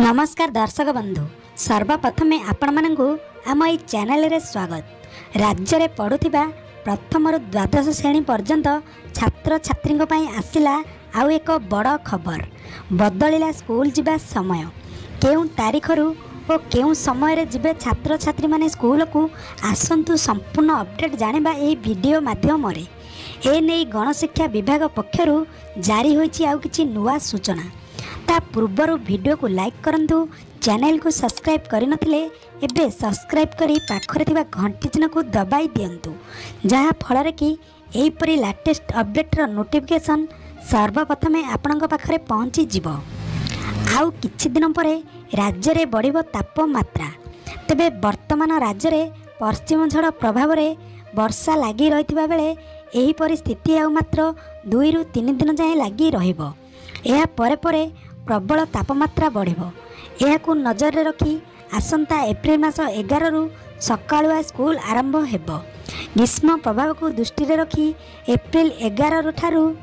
नमस्कार दर्शक बंधु सर्वप्रथमे आपण मानू आम ये चैनल रे स्वागत। राज्य में पढ़ुवा प्रथम रु द्वादश श्रेणी पर्यंत छात्र छात्री आसला आउ एक बड़ खबर। बदलिला स्कूल जीवा समय केउं तारीखरु और केउं समय रे जिबे छात्र छात्री माने स्कूल को आसंतु संपूर्ण अपडेट जानिबा एही वीडियो माध्यम रे। ए नै गणशिक्षा विभाग पक्षरु जारी होईछि आउ किछि नुवा सूचना। ता पूर्वर वीडियो को लाइक करंतु, चैनल को सब्सक्राइब करि नथिले एबे सब्सक्राइब करी पाखरे थिबा घंटी चिन्ह को दबाई दियंतु, जहा फल रे कि एही परी लेटेस्ट अपडेट रो नोटिफिकेशन सर्वप्रथमे आपनक पाखरे पहुंची जिवो। आउ किछि दिन परे राज्य रे बढ़िबो तापमात्रा। तेबे वर्तमान राज्य रे पश्चिम झड़ प्रभाव रे वर्षा लागी रहितबा बेले एही परिस्थिति आउ मात्र 2 रु 3 दिन जाए लागी रहिबो। एहा परे परे प्रबल तापमात्रा बढ़िबो। एहाकु नजर रे रखी आसंता एप्रिल मास 11 रु सकाळुआ स्कूल आरंभ हेबो। ग्रीष्म प्रभाव को दृष्टि रे रखी एप्रिल 11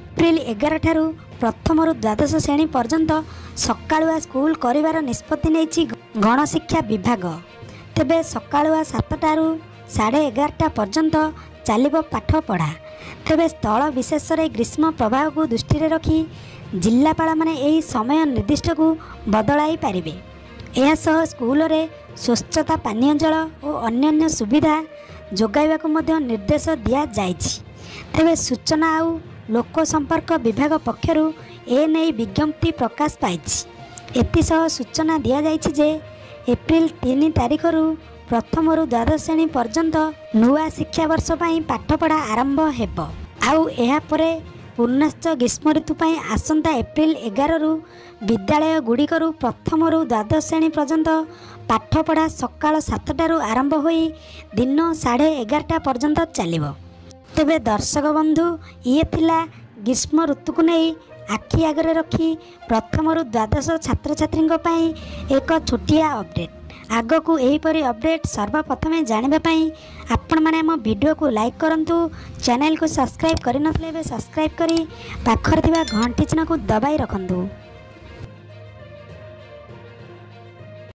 ठारू प्रथम रु द्वादश श्रेणी पर्यंत सकाळुआ स्कूल करिवार निष्पत्ति नेछि गणशिक्षा विभाग। तेबे सकाळुआ 7टा रु 11:30 पर्यंत चलिबो पाठ पढ़ा। तेबे स्थल विशेष रे ग्रीष्म प्रभाव को दृष्टि रे रखी जिल्लापाल माने एही समय निर्दिष्ट को बदलाई पारिबे। एहा सह स्कूल रे स्वच्छता पानीय जल और अन्यान्य सुविधा जोगाइबाकु मध्य निर्देश दिया जाइछि। तेबे सूचना आउ लोक संपर्क विभाग पक्षरु ए नै विज्ञप्ति प्रकाश पाइछि। एतिसह सूचना दिया जाइछि जे एप्रिल 3 तारिखरु प्रथम रु द्वादश श्रेणी पर्यंत नुआ शिक्षा वर्ष पई पाठपढ़ा आरंभ हेबो। आउ एहा परे पूर्णश्च ग्रीष्म ऋतु पई आसंता एप्रिल 11 रु विद्यालय गुड़िकरू प्रथम रु द्वादश श्रेणी पर्यंत पाठपढ़ा सकाळ 7टा रु आरंभ होई दिन 11:30 पर्यंत चलिबो। तेबे दर्शक बंधु ये थिला ग्रीष्म ऋतु को नहीं आखि आगरे रखी प्रथम रु द्वादश छात्र छात्री एक छोटिया अपडेट। आग को यहीपरी अपडेट सर्वप्रथमे जानिबा पई आपण माने हम वीडियो को लाइक करंतु, चैनल को सब्सक्राइब करि नथले बे सब्सक्राइब करी पाखर थिबा घंटी चिन्ह को दबाई रखंतु।